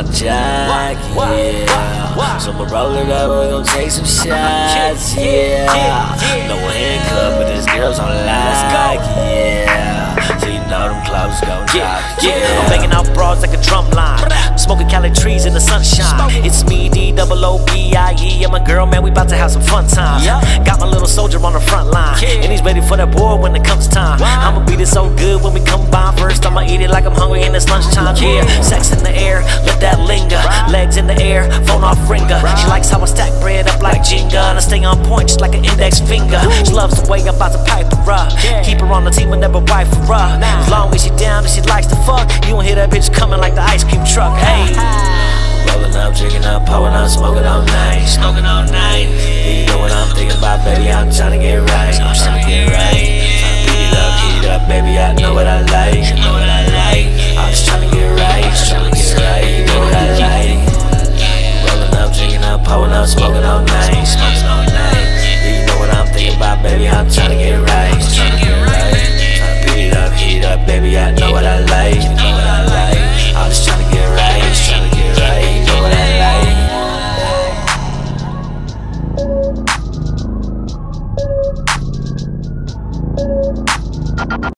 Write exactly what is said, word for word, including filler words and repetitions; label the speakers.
Speaker 1: jack, yeah. So I'ma roll it up, we gon' take some shots, yeah. No handcuff, but this girl's on lock, yeah. So you know them clubs gon' drop, yeah.
Speaker 2: I'm banging out broads like a drum line, smoking Cali trees in the sunshine. It's me, D double O B I E, and my girl, man, we bout to have some fun times. Got my little soldier on the front line, and he's ready for that boy when it comes time. I'ma beat it so good when we combine. First, I'ma eat it like I'm hungry and it's lunchtime. Yeah, sex in the air, let that linger. Legs in the air, phone off ringer. She likes how I stack bread up like Jenga, and I stay on point just like an index finger. She loves the way I'm about to pipe her up. Keep her on the team and never wife her up. As long as she down and she likes to fuck, you won't hear that bitch coming like the ice cream truck. Hey,
Speaker 1: rolling up, drinking up, pouring up, smoking all night, smoking all night. Yeah, you know what I'm thinking about, baby, I'm tryna get right, I'm tryna get right. Tryna beat it up, heat it up, baby, I know what I like, you know what I like. I'm just tryna get right, just tryna get right, you know what I like. Rolling up, drinking up, pouring up, smoking all night, smoking all night. Yeah, you know what I'm thinking about, baby, I'm tryna get right, tryna get right. Tryna beat it up, heat it up, baby, I know what I like, you know what I like. I'm just tryna get right, just tryna get right, you know what I like.